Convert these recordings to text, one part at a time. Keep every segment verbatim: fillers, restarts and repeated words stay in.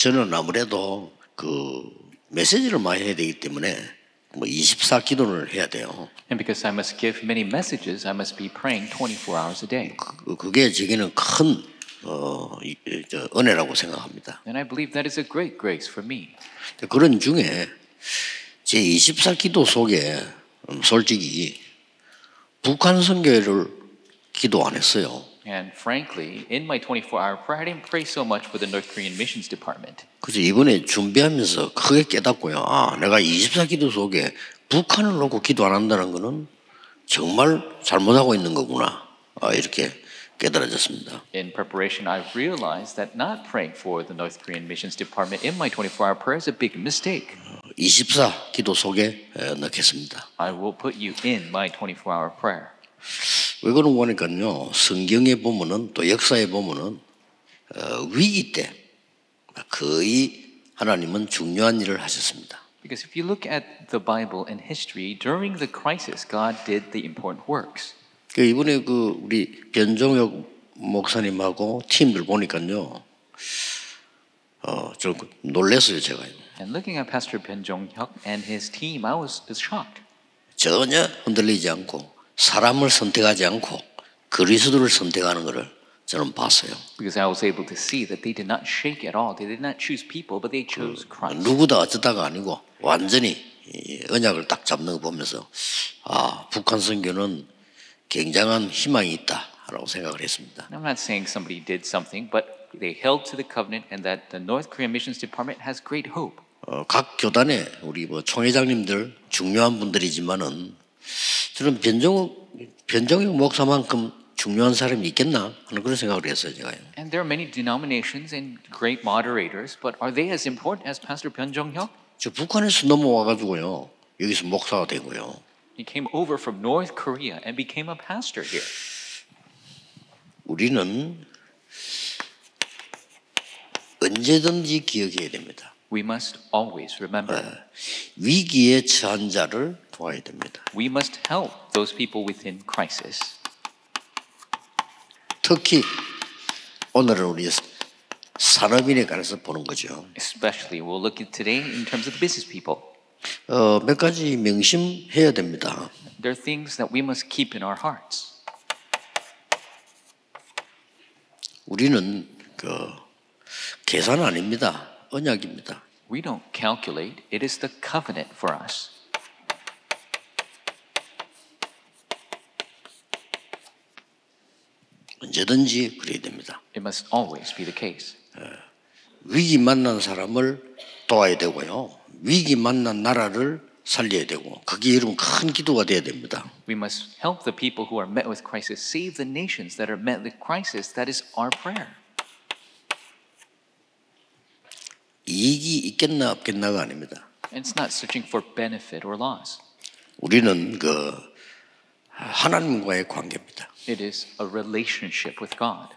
저는 아무래도 그 메시지를 많이 해야 되기 때문에 뭐 이십사 기도를 해야 돼요. And because I must give many messages, I must be praying twenty-four hours a day. 그, 그게 제게는 큰 어, 이, 저, 은혜라고 생각합니다. And I believe that is a great grace for me. 그런 중에 제 이십사 기도 속에 음, 솔직히 북한 선교회를 기도 안 했어요. And frankly, in my twenty-four hour prayer, I didn't pray so much for the North Korean Missions Department. 그래서 이번에 준비하면서 크게 깨닫고요. 아, 내가 이십사 기도 속에 북한을 놓고 기도 안 한다는 거는 정말 잘못하고 있는 거구나. 아, 이렇게 깨달아졌습니다. In preparation, I realized that not praying for the North Korean Missions Department in my twenty-four hour prayer is a big mistake. 이십사 기도 속에 넣겠습니다. I will put you in my twenty-four hour prayer. 왜 그런 거니까요. 성경에 보면은 또 역사에 보면은 어, 위기 때 거의 하나님은 중요한 일을 하셨습니다. Because if you look at the Bible and history, during the crisis, God did the important works. 그 이번에 그 우리 변종혁 목사님하고 팀들 보니까요, 어, 좀 놀랐어요 제가요. And looking at Pastor Ben Jong-hyuk and his team, I was shocked. 전혀 흔들리지 않고 사람을 선택하지 않고 그리스도를 선택하는 것을 저는 봤어요. Because I was able to see that they did not shake at all. They did not choose people, but they chose Christ. 누구다 어쩌다가 아니고 완전히 언약을 딱 잡는 거 보면서 아, 북한 선교는 굉장한 희망이 있다라고 생각을 했습니다. I'm not saying somebody did something, but they held to the covenant and that the North Korean Missions Department has great hope. 어, 각 교단에 우리 뭐 총회장님들 중요한 분들이지만은 저는 변정욱 변정욱 목사만큼 중요한 사람이 있겠나 하는 그런 생각을 했어요 제가요. And there are many denominations and great moderators, but are they as important as Pastor Ben Jong-hyuk? 저 북한에서 넘어와 가지고요 여기서 목사가 되고요. He came over from North Korea and became a pastor here. 우리는 언제든지 기억해야 됩니다. We must always remember. 어, 위기에 처한 자를 도와야 됩니다. We must help those people within crisis. 특히 오늘은 우리 산업인에 관해서 보는 거죠. Especially, we'll look at today in terms of the business people. 어, 몇 가지 명심해야 됩니다. There are things that we must keep in our hearts. 우리는 그 계산 아닙니다. 언약입니다. We don't calculate. It is the covenant for us. 언제든지 그래야 됩니다. It must always be the case. 위기 만난 사람을 도와야 되고요. 위기 만난 나라를 살려야 되고 그게 이런 큰 기도가 돼야 됩니다. We must help the people who are met with crisis, save the nations that are met with crisis. That is our prayer. 이익이 있겠나 없겠나가 아닙니다. And it's not searching for benefit or loss. 우리는 그 하나님과의 관계입니다. It is a relationship with God.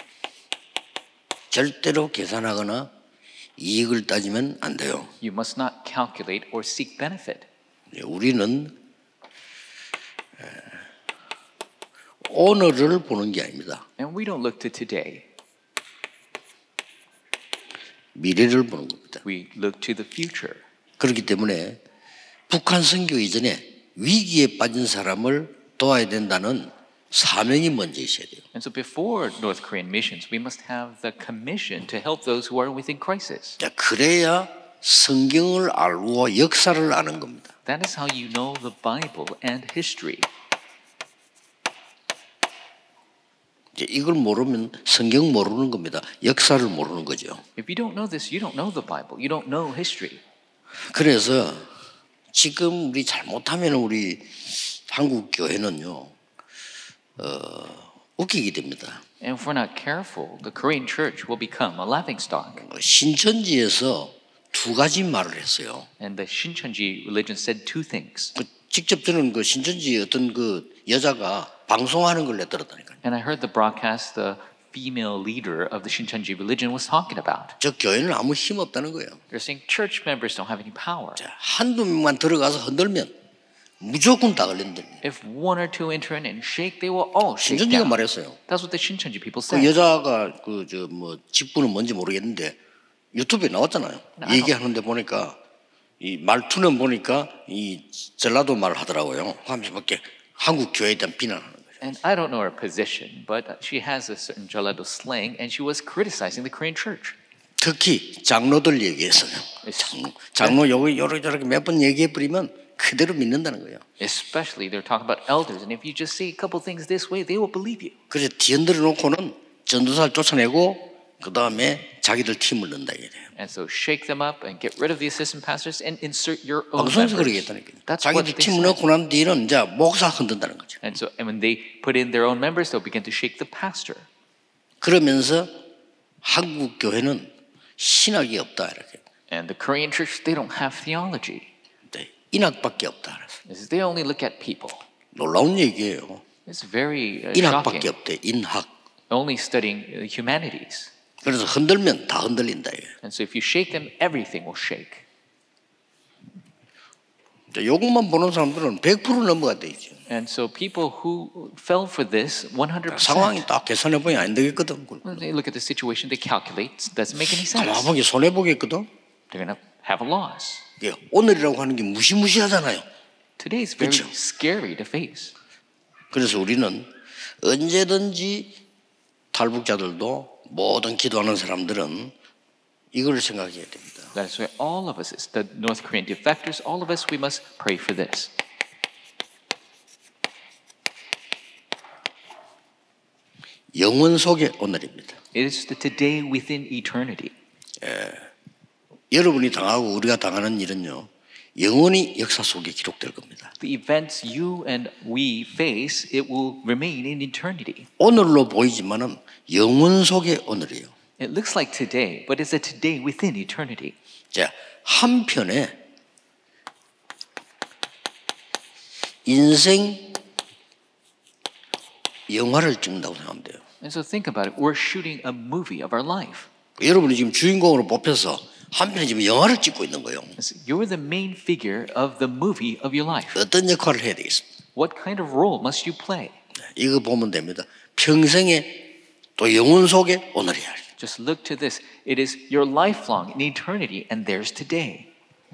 절대로 계산하거나 이익을 따지면 안 돼요. You must not calculate or seek benefit. 우리는 오늘을 보는 게 아닙니다. And we don't look to today. 미래를 보는 겁니다. We look to the future. 그렇기 때문에 북한 선교 이전에 위기에 빠진 사람을 도와야 된다는 사명이 먼저 있어야 돼요. And so before North Korean missions, we must have the commission to help those who are within crisis. 자, 그래야 성경을 알고 역사를 아는 겁니다. That is how you know the Bible and history. 이제 이걸 모르면 성경 모르는 겁니다. 역사를 모르는 거죠. If you don't know this, you don't know the Bible. You don't know history. 그래서 지금 우리 잘못하면 우리 한국 교회는요, 어, 웃기게 됩니다. And if we're not careful, the Korean church will become a laughingstock. 신천지에서 두 가지 말을 했어요. And the Shincheonji religion said two things. 그 직접 저는 그 신천지 어떤 그 여자가 방송하는 걸 내들었다니까요. And I heard the broadcast the female leader of the Shincheonji religion was talking about. 저 교회는 아무 힘 없다는 거예요. They're saying church members don't have any power. 자, 한두 명만 들어가서 흔들면 무조건 다 걸린다. If one or two enter in and shake, they will all shake 신천지가 down. 말했어요. That's what the Shincheonji people 그 said. 여자가 그 저 뭐 직분은 뭔지 모르겠는데 유튜브에 나왔잖아요. 나- 얘기하는데 보니까 이 말투는 보니까 이 전라도 말 하더라고요. 하면서 밖에 한국 교회에 대한 비난하는 거예요. And I don't know her position, but she has a certain Jalado slang, and she was criticizing the Korean church. 특히 장로들 얘기했어요. 장로, 장로 요거 요렇게 몇 번 얘기해 버리면 그대로 믿는다는 거예요. Especially, they're talking about elders, and if you just say a couple things this way, they will believe you. 그래서 뒤흔들어 놓고는 전도사를 쫓아내고 그 다음에 자기들 팀을 넣는다 이래요. And so shake them up and get rid of the assistant pastors and insert your own 방송에서 members. 그러겠다니까요. That's what 자기들 they 팀을 said. 넣고 난 뒤는 이제 목사 흔든다는 거죠. And so, and when they put in their own members, they'll begin to shake the pastor. 그러면서 한국 교회는 신학이 없다 이렇게. And the Korean church, they don't have theology. 네, 인학밖에 없다. 그래서 They only look at people. 놀라운 얘기예요. It's very uh, 인학밖에 shocking. 없대. 인학. Only studying uh, humanities. 그래서 흔들면 다 흔들린다. 이게. And so if you shake them, everything will shake. 요것만 보는 사람들은 백 퍼센트 넘어갔대 이제. And so people who fell for this, one hundred 상황이 percent. 딱 계산해 보니 안 되겠거든. When they look at the situation, they calculate, it doesn't make any sense. 가만보기 손해 보겠거든. They're going to have a loss. 예, 오늘이라고 하는 게 무시무시하잖아요. Today is very 그쵸? scary to face. 그래서 우리는 언제든지 탈북자들도 모든 기도하는 사람들은 이걸 생각해야 됩니다. That's why all of us, is the North Korean defectors, all of us, we must pray for this. 영원 속의 오늘입니다. It is the today within eternity. 여러분이 당하고 우리가 당하는 일은요, 영원히 역사 속에 기록될 겁니다. The events you and we face, it will remain in eternity. 오늘로 보이지만은 영원 속의 오늘이에요. It looks like today, but it's a today within eternity. 자, 한편에 인생 영화를 찍는다고 생각하면 돼요. And so think about it. We're shooting a movie of our life. 여러분이 지금 주인공으로 뽑혀서 한편에 지금 영화를 찍고 있는 거예요. So you're the main figure of the movie of your life. 어떤 역할을 해야 되겠습니까? What kind of role must you play? 이거 보면 됩니다. 평생에 또 영원 속에 오늘이야. Just look to this. It is your lifelong in eternity, and there's today.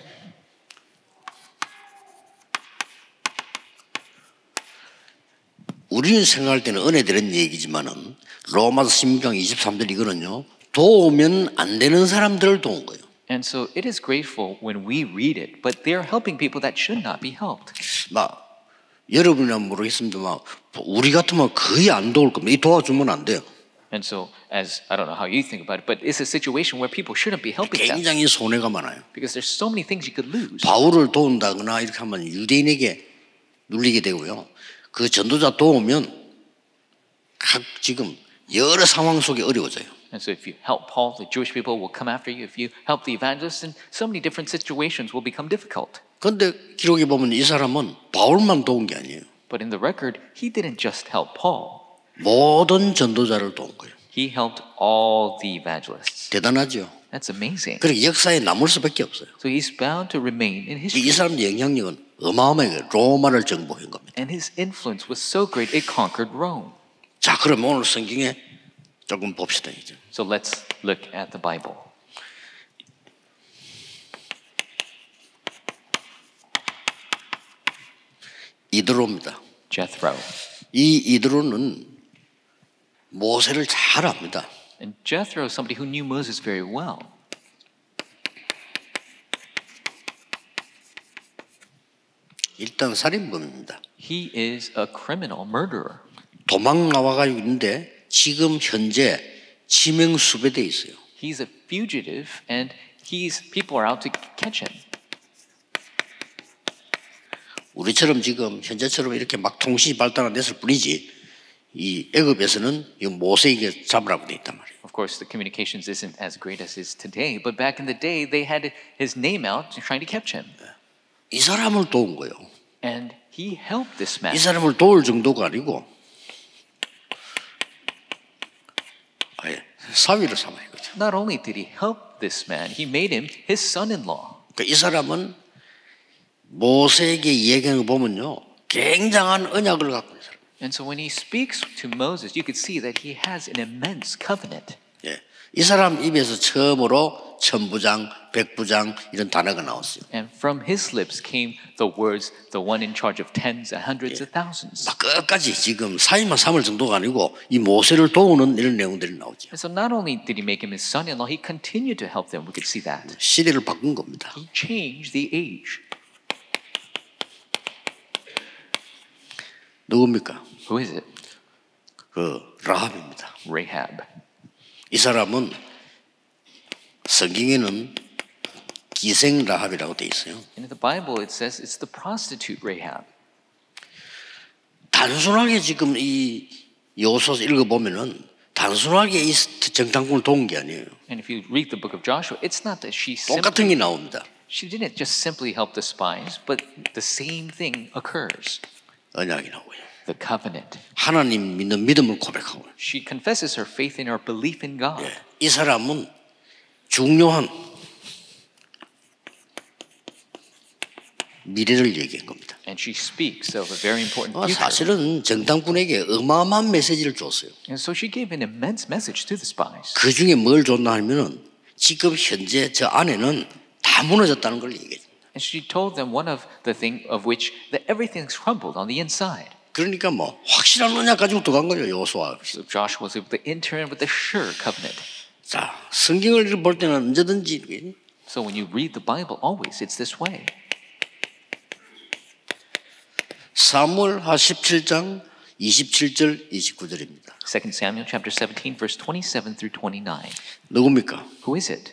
우리는 생각할 때는 은혜되는 얘기지만은 로마서 십육 장 이십삼 절 이거는요, 도우면 안 되는 사람들을 도운 거예요. And so it is grateful when we read it, but they're helping people that should not be helped. 막 여러분이나 모르겠습니다만 우리 같으면 거의 안 도울 겁니다. 이 도와주면 안 돼요. And so, as I don't know how you think about it, but it's a situation where people shouldn't be helping them 굉장히 손해가 많아요. because there's so many things you could lose. 바울을 도운다거나 이렇게 하면 유대인에게 눌리게 되고요. 그 전도자 도우면 각 지금 여러 상황 속에 어려워져요. And so, if you help Paul, the Jewish people will come after you. If you help the evangelists, then so many different situations will become difficult. 그런데 기록에 보면 이 사람은 바울만 도운 게 아니에요. But in the record, he didn't just help Paul. 모든 전도자를 도운 거예요. He helped all the evangelists. 대단하죠. That's amazing. 그러니까 역사에 남을 수밖에 없어요. So he's bound to remain in 이 history. 사람의 영향력은 어마어마해요. 로마를 정복한 겁니다. And his influence was so great, it conquered Rome. 자, 그럼 오늘 성경에 조금 봅시다 이제. So let's look at the Bible. 이드로입니다. Jethro. 이 이드로는 모세를 잘 압니다. And Jethro is somebody who knew Moses very well. 일단 살인범입니다. He is a criminal murderer. 도망 나와가지고 있는데 지금 현재 지명 수배돼 있어요. He's a fugitive, and he's people are out to catch him. 우리처럼 지금 현재처럼 이렇게 막 통신이 발달한 데서 뿐이지 이 애굽에서는 이 모세에게 잡으라고 돼 있단 말이에요. Of course, the communications isn't as great as is today, but back in the day, they had his name out trying to catch him. 이 사람을 도운 거예요. And he helped this man. 이 사람을 도울 정도가 아니고 아예 사위를 삼아요. 그죠? Not only did he help this man, he made him his son-in-law. 그러니까 이 사람은 모세에게 이야기하는 거 보면요, 굉장한 언약을 갖고 있는 사람. And so when he speaks to Moses, you could see that he has an immense covenant. 예, 이 사람 입에서 처음으로 천부장, 백부장 이런 단어가 나왔어요. And from his lips came the words, the one in charge of tens and hundreds of thousands. 막 끝까지 지금 사이만 삼을 정도가 아니고 이 모세를 도우는 이런 내용들이 나오죠. And so not only did he make him his son-in-law, he continued to help them. We could see that. 시대를 바꾼 겁니다. He changed the age. 누굽니까? Who is it? 그 라합입니다. Rahab. 이 사람은 성경에는 기생 라합이라고 돼 있어요. In the Bible, it says it's the prostitute Rahab. 단순하게 지금 이 여호수아서 읽어보면은 단순하게 이 정탐꾼을 도운 게 아니에요. And if you read the book of Joshua, it's not that she 똑같은 simply, 게 나옵니다. she didn't just simply help the spies, but the same thing occurs. 언약이 나오고요. The covenant. 하나님 믿는 믿음을 고백하고. She confesses her faith in her belief in God. 예, 이 사람은 중요한 미래를 얘기한 겁니다. And she speaks of a very important 아, future. 사실은 정탐꾼에게 어마어마한 메시지를 줬어요. And so she gave an immense message to the spies. 그 중에 뭘 줬나 하면은 지금 현재 저 안에는 다 무너졌다는 걸 얘기해요. And she told them one of the thing of which that everything's crumbled on the inside. 그러니까 뭐 확실한 언약 가지고 들어간 거죠. 여호수아. So Joshua was able to enter in with the sure covenant. 자, 성경을 볼 때는 언제든지 So when you read the Bible, always it's this way. 사무엘하 십칠 장 이십칠 절 이십구 절입니다. Second Samuel chapter seventeen, verse twenty-seven through twenty-nine. 누굽니까? Who is it?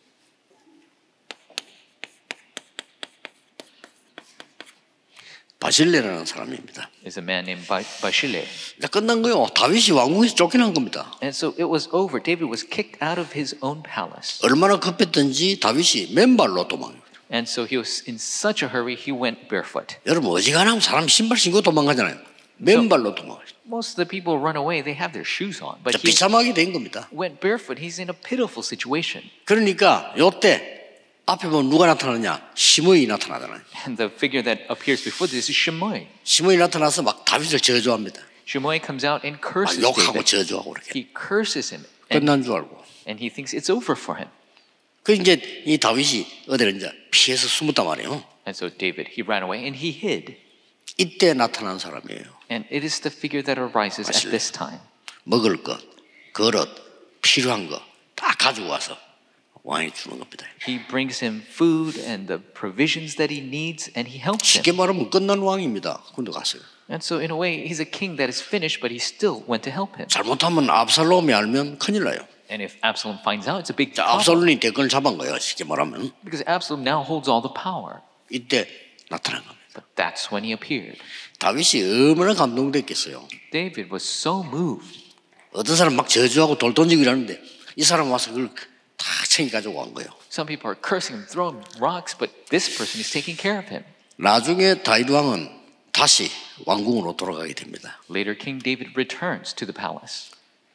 바실레라는 사람입니다. Is a man named Ba- Bathsheba. 자, 끝난 거요. 다윗이 왕궁에서 쫓겨난 겁니다. And so it was over. David was kicked out of his own palace. 얼마나 급했던지 다윗이 맨발로 도망가요. And so he was in such a hurry, he went barefoot. 여러분 어지간하면 사람 신발 신고 도망가잖아요. 맨발로 도망가요. Most of the people run away, they have their shoes on. But 자, he 비참하게 된 겁니다. went barefoot. He's in a pitiful situation. 그러니까 요때 앞에 보면 누가 나타나냐? 시므이 나타나잖아요. And the figure that appears before this is Shimei. 시므이 나타나서 막 다윗을 저주합니다. Shimei comes out and 막 curses 욕하고 David. 저주하고 그렇게 He curses him. And, 끝난 줄 알고. and he thinks it's over for him. 그 이제 이 다윗이 어디를 이제 피해서 숨었단 말이에요. And so David, he ran away and he hid. 이때 나타난 사람이에요. And it is the figure that arises at 맞습니다. this time. 먹을 것, 그릇, 필요한 거 다 가지고 와서 왕이 주는 겁니다. He brings him food and the provisions that he needs, and he helps 쉽게 him. 말하면 끝난 왕입니다. 근데 갔어요. And so, in a way, he's a king that is finished, but he still went to help him. 잘못하면 압살롬이 알면 큰일 나요. And if Absalom finds out, it's a big 자, problem. 압살롬이 대권을 잡은 거예요. 쉽게 말하면. Because Absalom now holds all the power. 이때 나타난 겁니다. But that's when he appeared. 다윗이 얼마나 감동됐겠어요. David was so moved. 어떤 사람 막 저주하고 돌 던지고 이러는데 이 사람 와서 그걸 다 챙겨 가지고 간 거예요. Some people are cursing him, throwing rocks, but this person is taking care of him. 나중에 다윗 왕은 다시 왕궁으로 돌아가게 됩니다. Later, King David returns to the palace.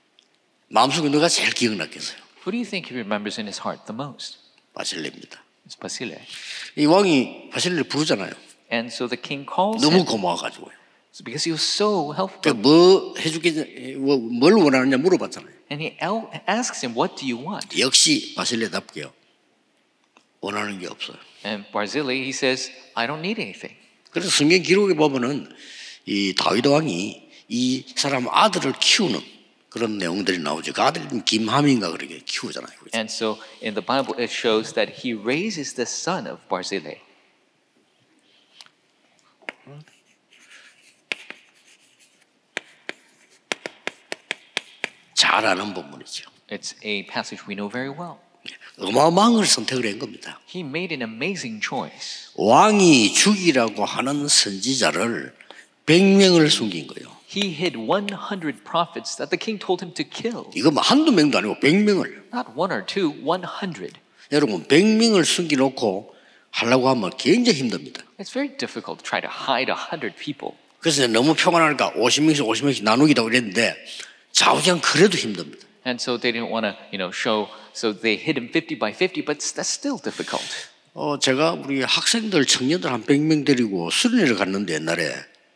마음속에 누가 제일 기억났겠어요? Who do you think he remembers in his heart the most? 바실레입니다. It's Bathsheba. 이 왕이 바실레를 부르잖아요. And so the king calls 너무 him 고마워가지고요. because he was so helpful. 뭐 해줄게, 뭐, 뭘 원하느냐 물어봤잖아요. And he el- asks him, what do you want? 역시 바실레답게요. 원하는 게 없어요. And Barzillai, he says, I don't need anything. 그래서 성경 기록에 보면은 이 다윗 왕이 이 사람 아들을 키우는 그런 내용들이 나오죠. 그 아들이 김함인가 그렇게 키우잖아요. 그렇죠? And so in the Bible, it shows that he raises the son of Barzillai. 잘 아는 본문이죠. It's a passage we know very well. 어마어마한 걸 선택을 한 겁니다. He made an amazing choice. 왕이 죽이라고 하는 선지자를 백 명을 숨긴 거예요. He hid one hundred prophets that the king told him to kill. 이거 뭐 한두 명도 아니고 백 명을. Not one or two, one hundred. 여러분 백 명을 숨겨놓고 하려고 하면 굉장히 힘듭니다. It's very difficult to try to hide one hundred people. 그래서 너무 평안하니까 오십 명씩 오십 명씩 나누기도 그랬는데 좌우장 그래도 힘듭니다. And so they didn't want to, you know, show, so they hid him fifty by fifty, but that's still difficult. 어, 제가 우리 학생들, 청년들 한 백 명 데리고 수련회를 갔는데 옛날에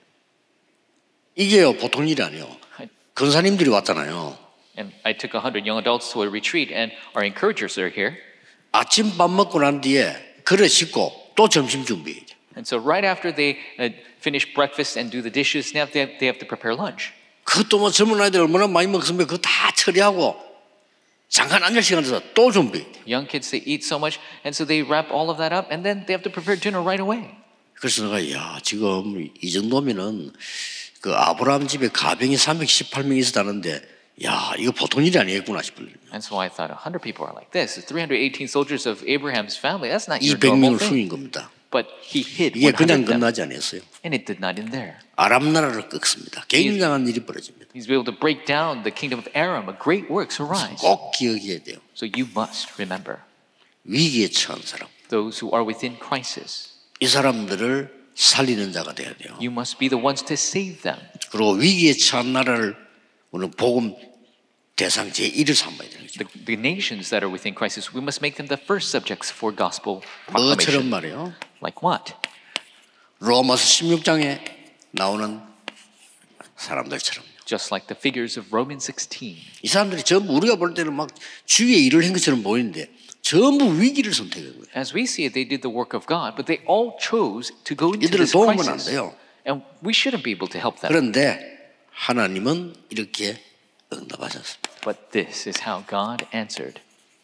이게요 보통 일이 아니에요. 근사님들이 왔잖아요. And I took one hundred young adults to a retreat, and our encouragers are here. 아침 밥 먹고 난 뒤에 그릇 씻고 또 점심 준비해야 돼. And so right after they uh, finish breakfast and do the dishes, now they have, they have to prepare lunch. 그것도 뭐 젊은 아이들 얼마나 많이 먹으면 그거 다 처리하고 잠깐 앉을 시간 돼서 또 준비해야 돼. Young kids, they eat so much, and so they wrap all of that up, and then they have to prepare dinner right away. 그래서 내가 야 지금 이 정도면은 그 아브라함 집에 가병이 삼백십팔 명 있었다는데 야 이거 보통 일이 아니겠구나 싶어요. And so I thought, one hundred people are like this. three hundred eighteen soldiers of Abraham's family, that's not your 이백 normal 명을 thing. 숨긴 겁니다. But he hid 이게 one 그냥 hundred of them, 끝나지 않았어요. and it did not end there. 아람 나라를 꺾습니다. 굉장한 일이 벌어집니다. He's able to break down the kingdom of Aram. A great works arise. 꼭 기억해야 돼요. So you must remember 위기에 처한 사람, those who are within crisis. 이 사람들을 살리는 자가 돼야 돼요. You must be the ones to save them. 그리고 위기에 처한 나라를 우리는 복음 대상 제일을 삼아야 되는 거죠. The, the nations that are within crisis, we must make them the first subjects for gospel 뭐처럼 proclamation. 말이에요? Like what? 로마서 십육 장에 나오는 사람들처럼. Just like the figures of Romans sixteen. 이 사람들이 전부 우리가 볼 때는 막 주의 일을 한 것처럼 보이는데 전부 위기를 선택한 거예요. As we see it, they did the work of God, but they all chose to go into 이들을 this 도우면 안 crisis. 돼요. And we shouldn't be able to help them. 그런데 하나님은 이렇게 응답하셨습니다. But this is how God answered.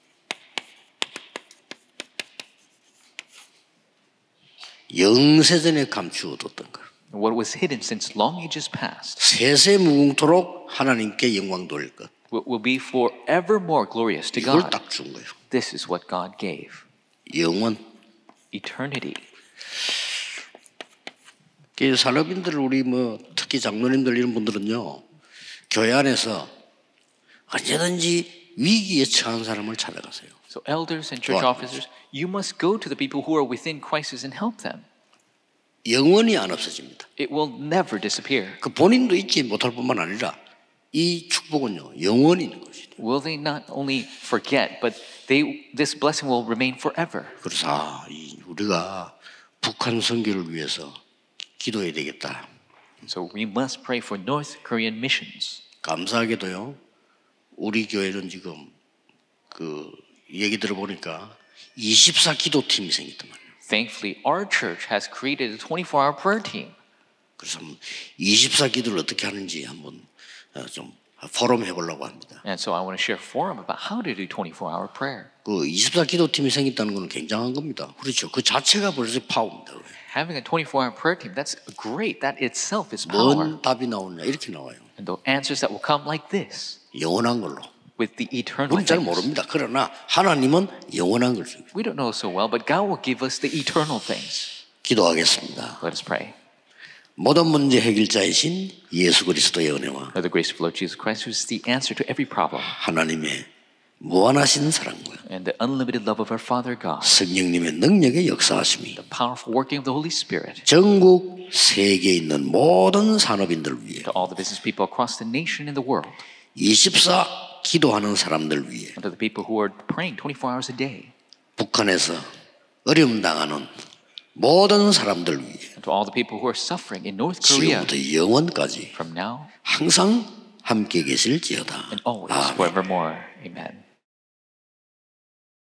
영세전에 감추어뒀던 것. What was hidden since long ages past 세세 무궁토록 하나님께 영광 돌릴 것. will, will be forevermore glorious to 이걸 God. 딱 준 거예요. This is what God gave. 영원. Eternity. 그 산업인들 우리 뭐 특히 장로님들 이런 분들은요 교회 안에서 언제든지 위기에 처한 사람을 찾아가세요. So elders and church Right. officers, you must go to the people who are within crisis and help them. 영원히 안 없어집니다. It will never disappear. 그 본인도 잊지 못할 뿐만 아니라 이 축복은요 영원히 있는 것이죠. Will they not only forget, but they this blessing will remain forever. 그래서 아, 이 우리가 북한 선교를 위해서 기도해야 되겠다. So we must pray for North Korean missions. 감사하게도요 우리 교회는 지금 그 얘기 들어보니까 이십사 기도팀이 생겼단 말이에요. Thankfully, our church has created a twenty-four hour prayer team. 그래서 이십사 기도를 어떻게 하는지 한번 좀 포럼 해보려고 합니다. And so I want to share a forum about how to do twenty-four hour prayer. 그 이십사 기도팀이 생겼다는 건 굉장한 겁니다. 그렇죠. 그 자체가 벌써 파워입니다. Having a twenty-four hour prayer team, that's great. That itself is power. 뭔 답이 나오냐 이렇게 나와요. And the answers that will come like this, 영원한 걸로. with the eternal 우리는 잘 things. 모릅니다. 그러나 하나님은 영원한 걸 주고. We don't know so well, but God will give us the eternal things. 기도하겠습니다. Let us pray. 모든 문제 해결자이신 예수 그리스도의 은혜와 May the grace of Lord Jesus Christ, who is the answer to every problem, 하나님의 무한하신 사랑과 and the unlimited love of our Father God, 성령님의 능력의 역사하심이 the powerful working of the Holy Spirit, 전국 세계에 있는 모든 산업인들 위해 to all the business people across the nation and the world, 이십사 기도하는 사람들 위해 and to the people who are praying twenty-four hours a day, 북한에서 어려움 당하는 모든 사람들 위해 and to all the people who are suffering in North Korea, 지금부터 영원까지 from now 항상 함께 계실지어다. and always 아멘. forevermore. Amen.